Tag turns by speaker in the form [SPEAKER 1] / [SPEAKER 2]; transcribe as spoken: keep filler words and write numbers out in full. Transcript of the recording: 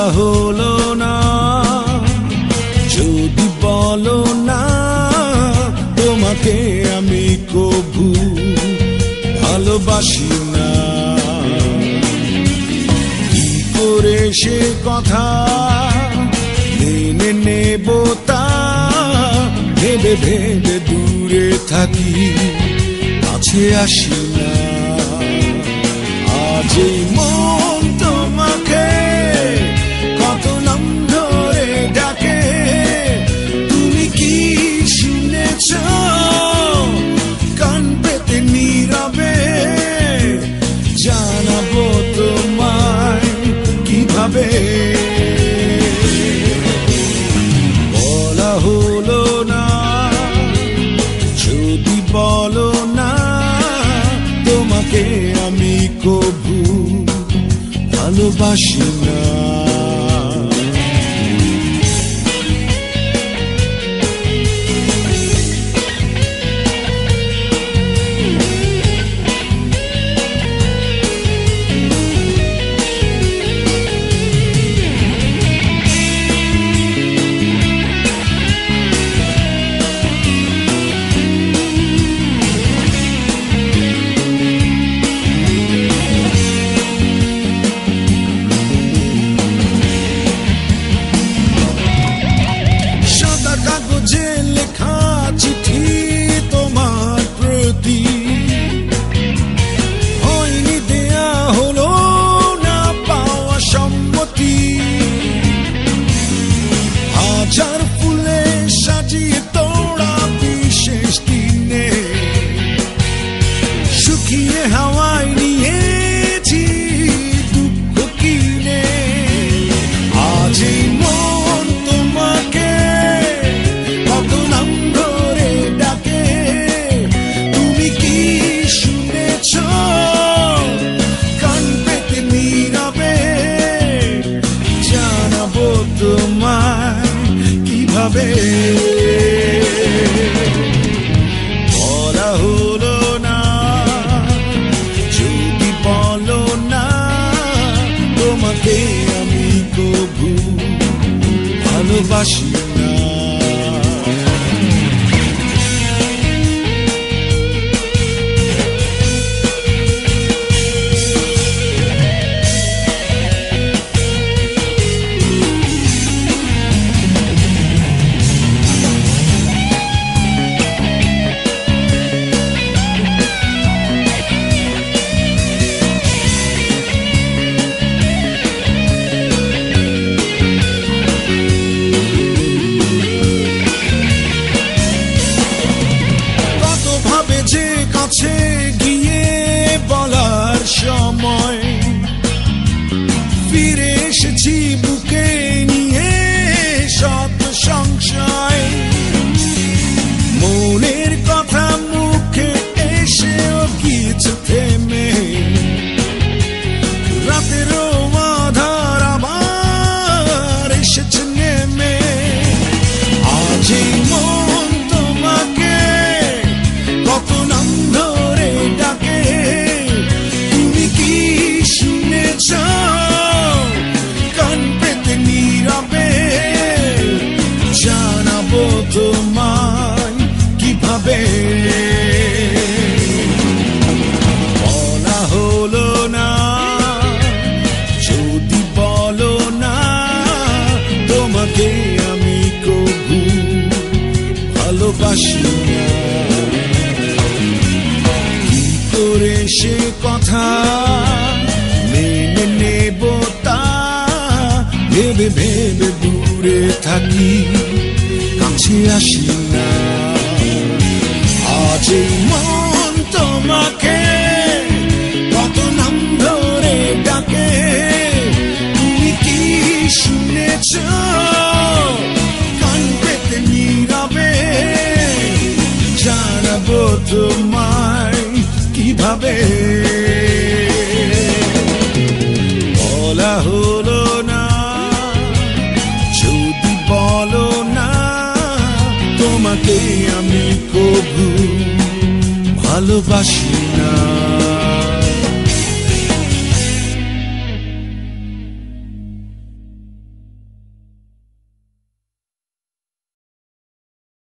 [SPEAKER 1] বলা হলো না, যদি বলো না তোমাকে আমি কবু ভালোবাসি না। কি করে সে কথা মেনে নেব তা ভেবে ভেবে দূরে থাকি, কাছে আসি না। আজ এই মন তোমাকে কত নাম ধরে ডাকে, তুমি কি শুনেছ কান পেতে নীরবে? জানাবো তোমায় কিভাবে, বলা হলো না, যদি বলো না তোমাকে আমি কবু ভালোবাসি না। হাজার ফুলে সাজিয়ে তোড়া বিশেষ দিনে শুকিয়ে হাওয়ায় নিয়েছি দুঃখ কিনে। আজ এই মন তোমাকে কত নাম ধরে ডাকে, তুমি কি শুনেছ কান পেতে নীরবে? জানাবো তোমায় কিভাবে, বলা হলো না, যদি বলো না তোমাকে আমি কবু ভালোবাসি না। কাছে গিয়ে বলার সময় ফিরে এসেছি বুকে নিয়ে শত সংশয়, মনের কথা মুখে এসেও কিছু থেমে রাতেরও আধার আবার এসেছে নেমে। আজ এই মন তোমাকে কত নাম ধরে ডাকে, তুমি কি শুনেছ কান পেতে নীরবে? জানাবো তোমায় কিভাবে, বলা হলো না, যদি বলো না তোমাকে আমি কবু ভালোবাসি না। করে সে কথা মেনে নেব তা ভেবে ভেবে দূরে থাকি, কাছে আসি না। আজ এই মন তোমাকে কত নাম ধরে ডাকে, তুমি কি শুনেছ কান পেতে নীরবে? জানাবো তোমায় কিভাবে, বলা হলো না, যদি বলো না তোমাকে আমি কবু ভালোবাসি না।